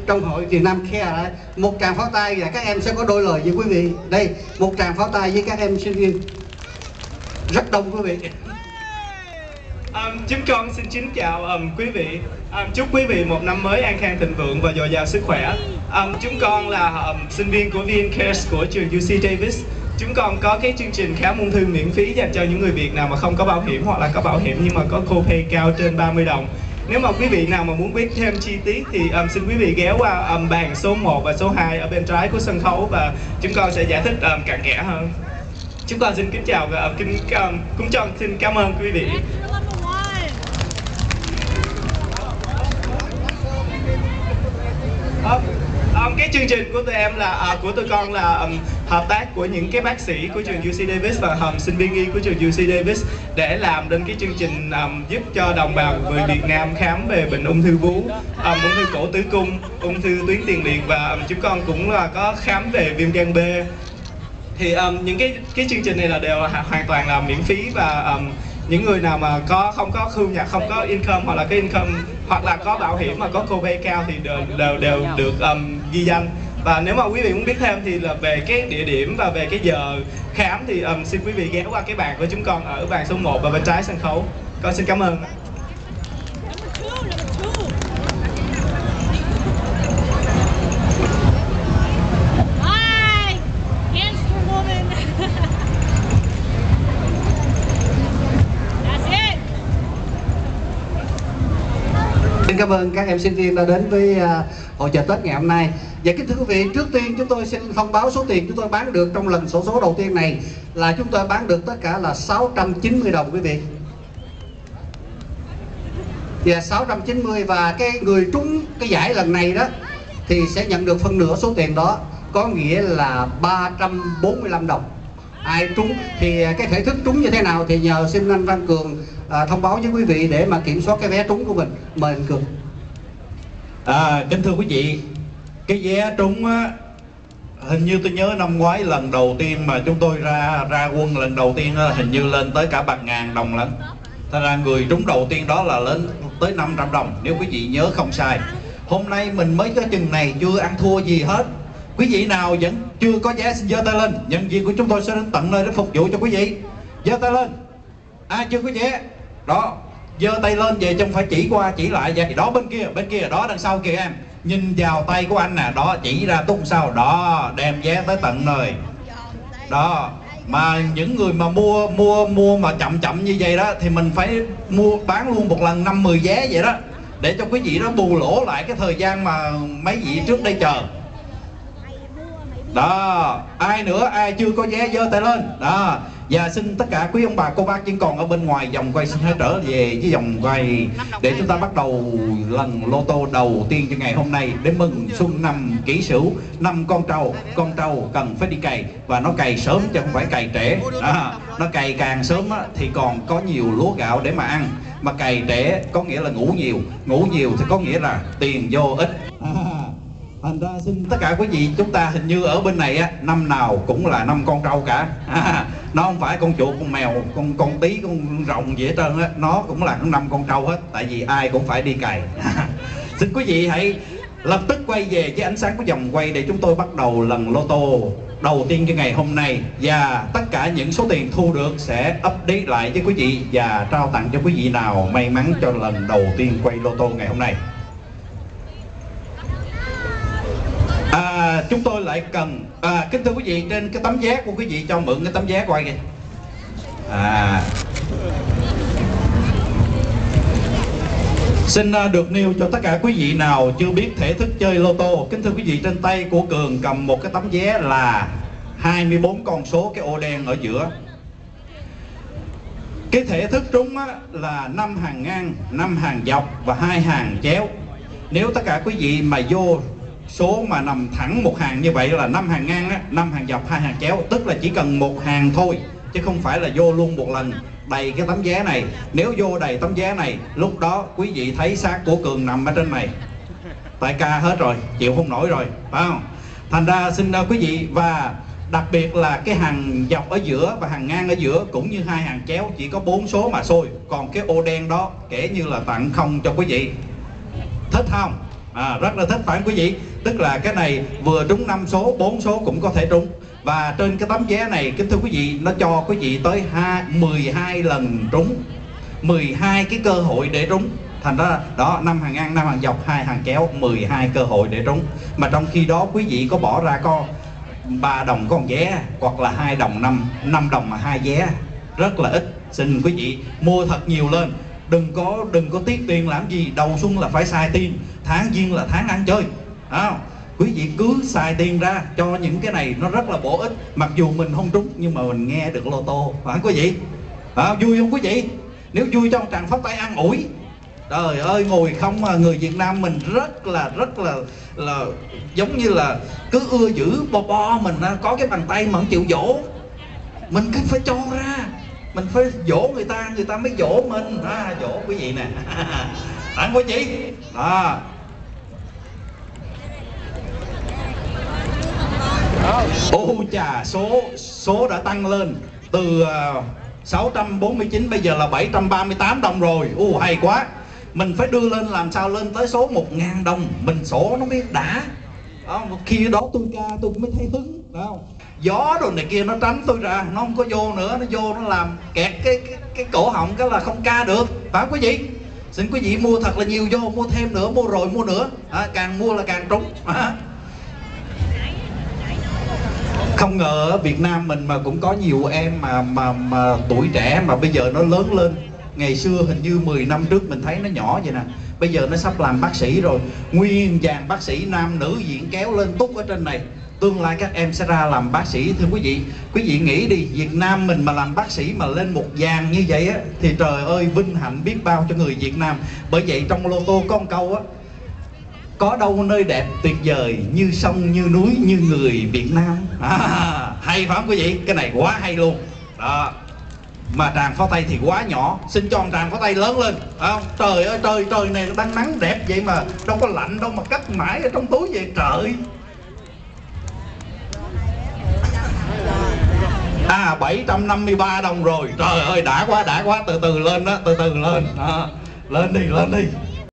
trong hội Việt Nam Care. Một tràng pháo tay và các em sẽ có đôi lời với quý vị. Đây, một tràng pháo tay với các em sinh viên. Rất đông quý vị. Chúng con xin kính chào quý vị. Chúc quý vị một năm mới an khang thịnh vượng và dồi dào sức khỏe. Chúng con là sinh viên của VnCares của trường UC Davis. Chúng con có cái chương trình khám ung thư miễn phí dành cho những người Việt nào mà không có bảo hiểm hoặc là có bảo hiểm nhưng mà có copay cao trên 30 đồng. Nếu mà quý vị nào mà muốn biết thêm chi tiết thì xin quý vị ghé qua bàn số 1 và số 2 ở bên trái của sân khấu và chúng con sẽ giải thích cặn kẽ hơn. Chúng con xin kính chào và cũng xin cảm ơn quý vị. Cái chương trình của tụi con là hợp tác của những cái bác sĩ của trường UC Davis và sinh viên y của trường UC Davis để làm đến cái chương trình giúp cho đồng bào người Việt Nam khám về bệnh ung thư vú, ung thư cổ tử cung, ung thư tuyến tiền liệt và chúng con cũng là có khám về viêm gan B. Thì những cái chương trình này là đều hoàn toàn là miễn phí và những người nào mà không có thu nhập, không có income hoặc là cái income hoặc là có bảo hiểm mà có copay cao thì đều được ghi danh. Và nếu mà quý vị muốn biết thêm thì là về cái địa điểm và về cái giờ khám thì xin quý vị ghé qua cái bàn của chúng con ở bàn số 1 và bên trái sân khấu. Con xin cảm ơn. Xin cảm ơn các em sinh viên đã đến với hội chợ Tết ngày hôm nay. Và kính thưa quý vị, trước tiên chúng tôi xin thông báo số tiền chúng tôi bán được trong lần xổ số đầu tiên này là chúng tôi bán được tất cả là 690 đồng quý vị. Và 690 và cái người trúng cái giải lần này đó thì sẽ nhận được phân nửa số tiền đó, có nghĩa là 345 đồng. Ai trúng thì cái thể thức trúng như thế nào thì nhờ xin anh Văn Cường thông báo với quý vị để mà kiểm soát cái vé trúng của mình. Mời anh Cường. Kính thưa quý vị, cái vé trúng á, hình như tôi nhớ năm ngoái lần đầu tiên mà chúng tôi ra quân lần đầu tiên á, hình như lên tới cả 1.000 đồng lận. Thật ra người trúng đầu tiên đó là lên tới 500 đồng nếu quý vị nhớ không sai. Hôm nay mình mới có chừng này chưa ăn thua gì hết. Quý vị nào vẫn chưa có vé xin giơ tay lên, nhân viên của chúng tôi sẽ đến tận nơi để phục vụ cho quý vị. Giơ tay lên. Ai chưa có vé đó, giơ tay lên về chứ không phải chỉ qua chỉ lại vậy. Đó bên kia đó đằng sau kìa em, nhìn vào tay của anh nè, đó chỉ ra tung sau đó, đem vé tới tận nơi đó. Mà những người mà mua mà chậm như vậy đó thì mình phải bán luôn một lần 5-10 vé vậy đó, để cho quý vị đó bù lỗ lại cái thời gian mà mấy vị trước đây chờ đó. Ai nữa, ai chưa có vé giơ tay lên đó. Và xin tất cả quý ông bà cô bác vẫn còn ở bên ngoài vòng quay xin hãy trở về với vòng quay để chúng ta bắt đầu lần lô tô đầu tiên cho ngày hôm nay để mừng xuân năm Kỷ Sửu, năm con trâu. Con trâu cần phải đi cày và nó cày sớm chứ không phải cày trễ. Nó cày càng sớm á, thì còn có nhiều lúa gạo để mà ăn, mà cày trễ có nghĩa là ngủ nhiều thì có nghĩa là tiền vô ít. Thành ra xin tất cả quý vị, chúng ta hình như ở bên này á, năm nào cũng là năm con trâu cả. Nó không phải con chuột, con mèo, con tí, con rồng gì hết trơn á, nó cũng là năm con trâu hết, tại vì ai cũng phải đi cày. Xin quý vị hãy lập tức quay về với ánh sáng của vòng quay để chúng tôi bắt đầu lần lô tô đầu tiên cho ngày hôm nay, và tất cả những số tiền thu được sẽ update lại với quý vị và trao tặng cho quý vị nào may mắn cho lần đầu tiên quay lô tô ngày hôm nay. Chúng tôi lại cần kính thưa quý vị, trên cái tấm vé của quý vị cho mượn cái tấm vé quay kìa. Xin được nêu cho tất cả quý vị nào chưa biết thể thức chơi lô tô. Kính thưa quý vị, trên tay của Cường cầm một cái tấm vé là 24 con số, cái ô đen ở giữa. Cái thể thức trúng á, là 5 hàng ngang, 5 hàng dọc và 2 hàng chéo. Nếu tất cả quý vị mà vô số mà nằm thẳng một hàng như vậy là 5 hàng ngang á, 5 hàng dọc, 2 hàng chéo, tức là chỉ cần một hàng thôi chứ không phải là vô luôn một lần đầy cái tấm vé này. Nếu vô đầy tấm vé này, lúc đó quý vị thấy xác của Cường nằm ở trên này, tại ca hết rồi, chịu không nổi rồi, phải không? Thành ra xin quý vị, và đặc biệt là cái hàng dọc ở giữa và hàng ngang ở giữa cũng như 2 hàng chéo chỉ có 4 số mà thôi. Còn cái ô đen đó kể như là tặng không cho quý vị. Thích không? Rất là thích, phải không quý vị? Tức là cái này vừa trúng 5 số, 4 số cũng có thể trúng. Và trên cái tấm vé này, kính thưa quý vị, nó cho quý vị tới 12 lần trúng, 12 cái cơ hội để trúng. Thành ra đó, 5 hàng ngang, 5 hàng dọc, 2 hàng kéo, 12 cơ hội để trúng. Mà trong khi đó quý vị có bỏ ra có 3 đồng có một vé, hoặc là 2 đồng 5 đồng mà 2 vé, rất là ít. Xin quý vị mua thật nhiều lên, đừng có tiếc tiền làm gì. Đầu xuân là phải xài tiền, tháng giêng là tháng ăn chơi. Quý vị cứ xài tiền ra cho những cái này, nó rất là bổ ích. Mặc dù mình không trúng nhưng mà mình nghe được lô tô, phải không quý vị? Vui không quý vị? Nếu vui cho tràng phất tay ăn ủi. Trời ơi, ngồi không người Việt Nam mình rất là giống như là cứ ưa giữ bo mình, có cái bàn tay mà không chịu dỗ. Mình cứ phải cho ra, mình phải dỗ người ta mới dỗ mình. Dỗ quý vị nè. Phải không quý vị? Ô chà, số đã tăng lên từ 649 bây giờ là 738 đồng rồi. Hay quá. Mình phải đưa lên, làm sao lên tới số 1000 đồng mình sổ nó mới đã. Khi đó tôi ca tôi mới thấy hứng. Gió đồ này kia nó tránh tôi ra, nó không có vô nữa, nó vô nó làm kẹt cái cổ họng, cái là không ca được. Phải không quý vị? Xin quý vị mua thật là nhiều vô, mua thêm nữa, mua rồi mua nữa. Càng mua là càng trúng. Không ngờ ở Việt Nam mình mà cũng có nhiều em mà tuổi trẻ mà bây giờ nó lớn lên. Ngày xưa hình như 10 năm trước mình thấy nó nhỏ vậy nè, bây giờ nó sắp làm bác sĩ rồi. Nguyên dàn bác sĩ nam nữ diện kéo lên túc ở trên này. Tương lai các em sẽ ra làm bác sĩ. Thưa quý vị, quý vị nghĩ đi, Việt Nam mình mà làm bác sĩ mà lên một dàn như vậy á, thì trời ơi vinh hạnh biết bao cho người Việt Nam. Bởi vậy trong lô tô có một câu á: có đâu nơi đẹp tuyệt vời như sông như núi như người Việt Nam. Hay phải không quý vị? Cái này quá hay luôn đó. Mà tràng pháo tay thì quá nhỏ, xin cho tràng pháo tay lớn lên. Trời ơi, trời này đang nắng đẹp vậy mà đâu có lạnh đâu mà cất mãi ở trong túi vậy trời. 753 đồng rồi. Trời ơi đã quá, từ từ lên đó, từ từ lên. Lên đi.